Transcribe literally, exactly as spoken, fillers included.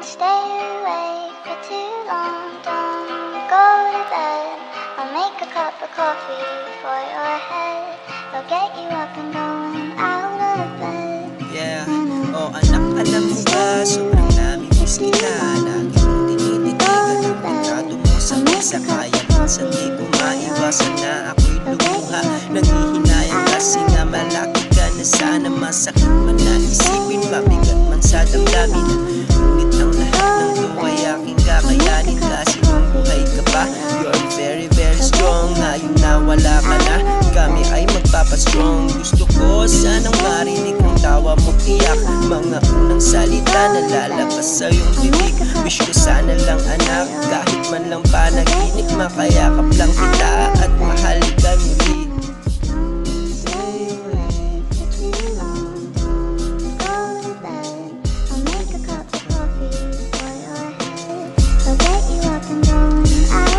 stay awake for too long. Don't go to bed. I'll make a cup of coffee for your head. I'll get you up and going out of bed. Yeah, oh anak, alam mo ba, sobrang namimiss kita. Lagi mong tinititigan ang pagkado mo sa mesa. Kaya minsan di ko maiwasan na ako'y lumuha. Nangihinayang kasi nga malaki ka na. Sana masakit man na isipin, mabigat man sa damdamin. Ngunit ang lahat ng to ay aking kakayanin. Kasi nung buhay ka pa, you're very very strong. Ngayon na wala ka na, kami ay magpapastrong. Gusto ko sanang marinig ang tawa mo tiyak, mga unang salita na lalabas sa iyong bibig. Wish ko sana lang anak, kahit man lang panaginip, makayakap lang kita at mahalikan muli. I'll get you up and going out.